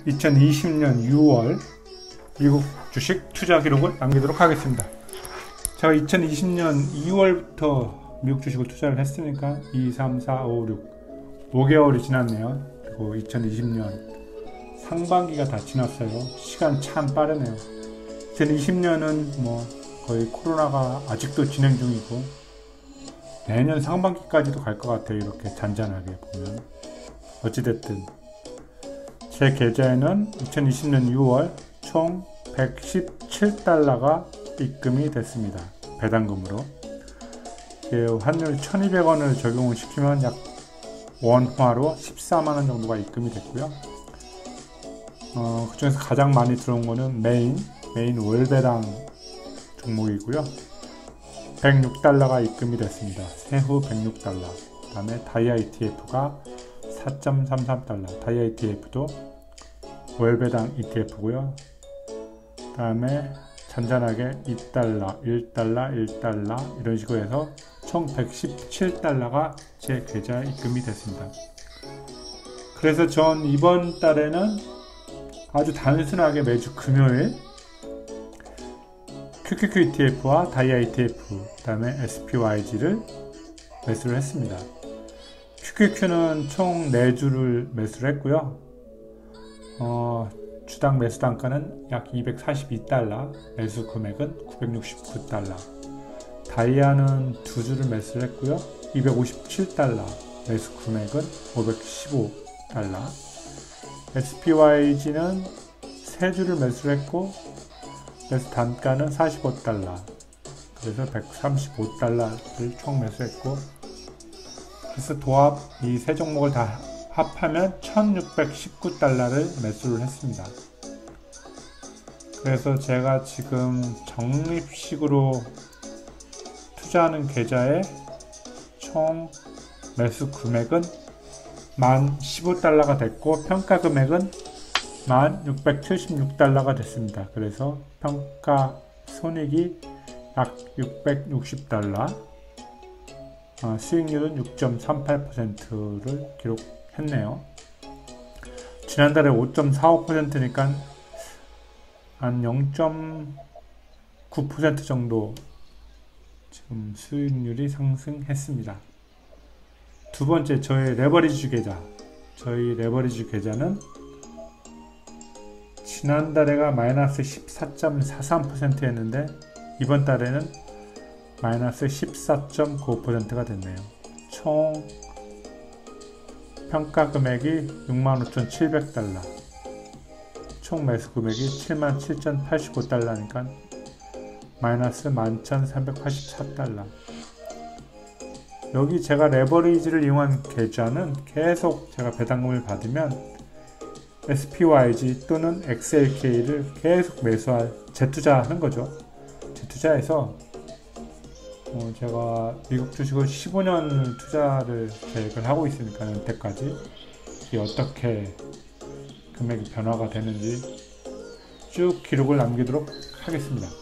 2020년 6월 미국 주식 투자 기록을 남기도록 하겠습니다. 제가 2020년 2월부터 미국 주식을 투자를 했으니까 2, 3, 4, 5, 6 5개월이 지났네요. 그리고 2020년 상반기가 다 지났어요. 시간 참 빠르네요. 2020년은 뭐 거의 코로나가 아직도 진행 중이고 내년 상반기까지도 갈 것 같아요. 이렇게 잔잔하게 보면. 어찌됐든 제 계좌에는 2020년 6월 총 117달러가 입금이 됐습니다. 배당금으로. 환율 1200원을 적용을 시키면 약 원화로 14만원 정도가 입금이 됐고요. 그 중에서 가장 많이 들어온 거는 메인 월배당 종목이고요. 106달러가 입금이 됐습니다. 세후 106달러. 그 다음에 다이아 ETF가 4.33달러. 다이아 ETF도 월배당 ETF고요. 그 다음에 잔잔하게 2달러, 1달러, 1달러 이런 식으로 해서 총 117달러가 제 계좌에 입금이 됐습니다. 그래서 전 이번 달에는 아주 단순하게 매주 금요일 QQQ ETF와 다이아 ETF, 그 다음에 SPYG를 매수를 했습니다. QQQ는 총 4주를 매수를 했고요. 주당 매수 단가는 약 242달러, 매수 금액은 969달러. 다이아는 2주를 매수를 했고요. 257달러, 매수 금액은 515달러. SPYG는 3주를 매수를 했고 매수 단가는 45달러. 그래서 135달러를 총 매수했고, 그래서 도합 이 세 종목을 다 합하면 1619달러를 매수를 했습니다. 그래서 제가 지금 적립식으로 투자하는 계좌에 총 매수 금액은 1015달러가 됐고 평가 금액은 1676달러가 됐습니다. 그래서 평가 손익이 약 660달러, 수익률은 6.38%를 기록했네요. 지난달에 5.45%니까 한 0.9% 정도 지금 수익률이 상승했습니다. 두 번째, 저희 레버리지 계좌. 저희 레버리지 계좌는 지난달에가 마이너스 14.43% 였는데 이번 달에는 마이너스 14.95%가 됐네요. 총 평가 금액이 65,700달러, 총 매수 금액이 77,085달러니까 마이너스 11,384달러. 여기 제가 레버리지를 이용한 계좌는 계속 제가 배당금을 받으면 SPYG 또는 XLK를 계속 매수할 재투자하는 거죠. 재투자해서 제가 미국 주식을 15년 투자를 계획을 하고 있으니까 은퇴까지 이게 어떻게 금액이 변화가 되는지 쭉 기록을 남기도록 하겠습니다.